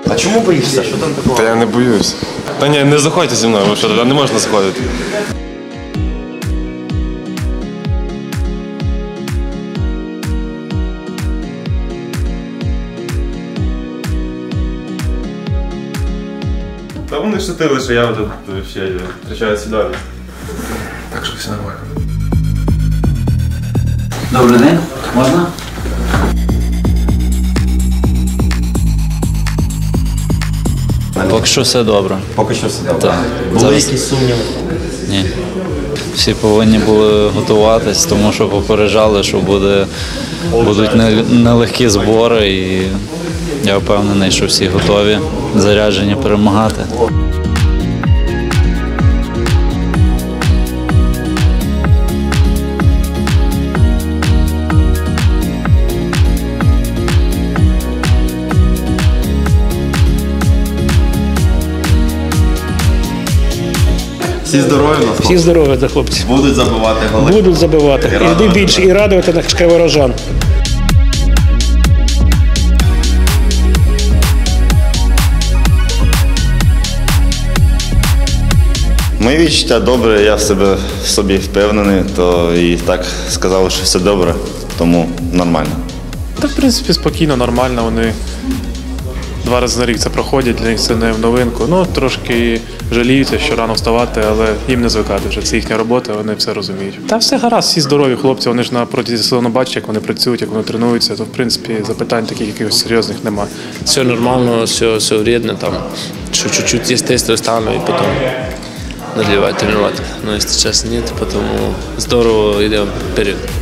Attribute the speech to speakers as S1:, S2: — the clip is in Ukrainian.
S1: А чому боїшся? Що там такого?
S2: Та я не боюсь. Та ні, не заходьте зі мною, що туди не можна заходити. Та вони шутили, що я тут ще втрачаю свідомість. Так що все нормально.
S1: Добрий день, можна?
S3: Поки що все добре.
S1: Поки що все добре.
S3: Так.
S1: Були
S3: Зараз-
S1: якісь сумніви?
S3: Ні. Всі повинні були готуватись, тому що попереджали, що будуть нелегкі збори, і я впевнений, що всі готові, заряджені перемагати.
S1: Всі здорові у нас?
S4: Всі здорові, да, хлопці.
S1: Будуть забивати голи?
S4: Будуть забивати. І більше, і радувати наших криворожан.
S5: Мої відчуття добре, я в собі впевнений, то і так сказали, що все добре, тому нормально.
S6: Та, в принципі, спокійно, нормально. Вони 2 рази на рік це проходять, для них це не в новинку. Ну, трошки жаліються, що рано вставати, але їм не звикати вже. Це їхня робота, вони все розуміють. Та все гаразд, всі здорові хлопці, вони ж на протязі сезону бачать, як вони працюють, як вони тренуються, то, в принципі, запитань таких якихось серйозних немає.
S7: Все нормально, все вредно, там, что чуть-чуть есть тесты оставлю и потом наливать, тренировать. Но если честно нет, потому здорово идем вперед.